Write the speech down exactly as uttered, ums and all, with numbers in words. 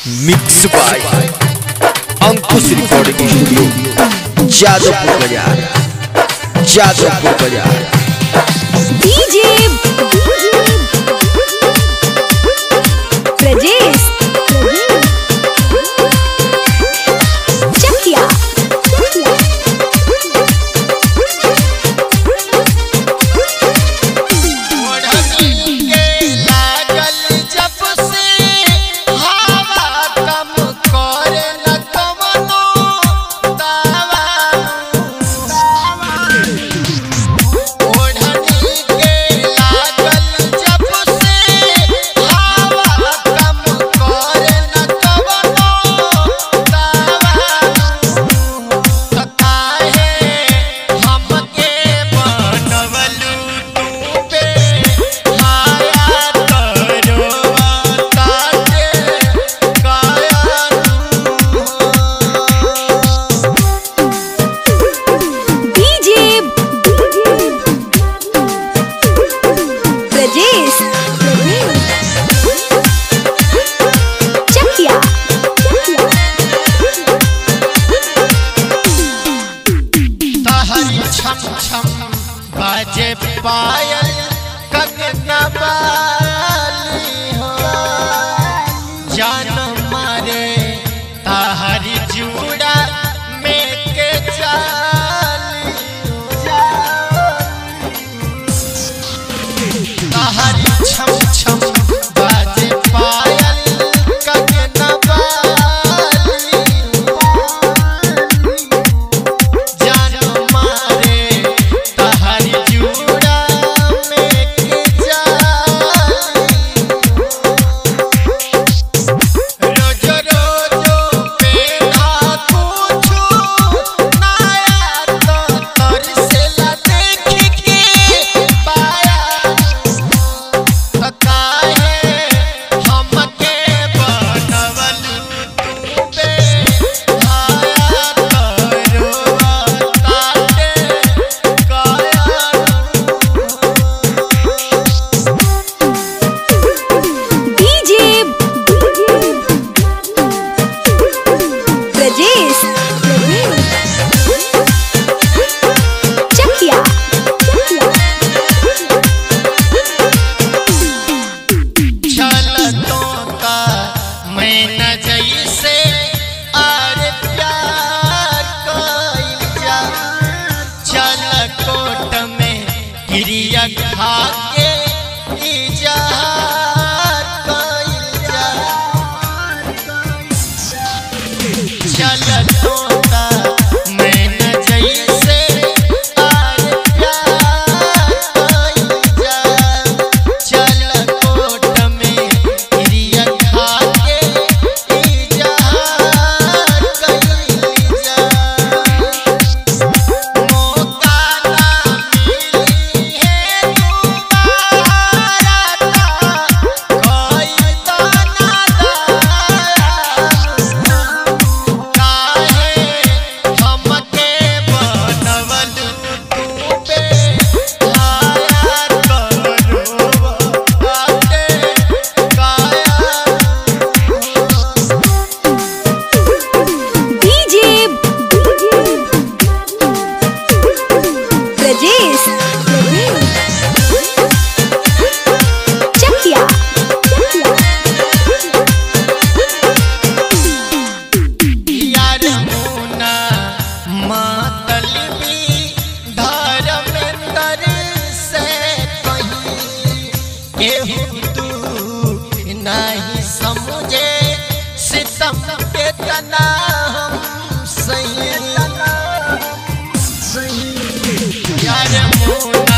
mix by Ankush recording studio Jadavpur बाजार जादवपुर बाजार DJ Prajesh चकिया बाजे पायल कंगना वाली हो जान मारे ताहरी जूड़ा में के चाली ताहरी छम छम बाजे पायल कंगना वाली जान मारे ताहरी जूड़ा में के चाली रोज रोज पेना कुछु नया तो तरसेला देख के पाया तो काहे हमके बनवल तू बे आया करोवा ताटे काया डीजे प्रजेश चकिया चलतों का मैं न जैसे और प्यार कोई जा चल कोट में गिरिया खा के इजहार कोई जा चलतों का मैं न जैसे और प्यार कोई जा चल कोट में गिरिया खा के इजहार कइल जा मौका ना मिली है दोबारा कोई तो ना काहे हमके बनवल तू बे आया करोवा ताटे काया डीजे प्रजेश चकिया यार मुना मतलबी धर्मेंद्र से कहीं केहू दुख नहीं समझे सितम पे तना हम सही यार मुना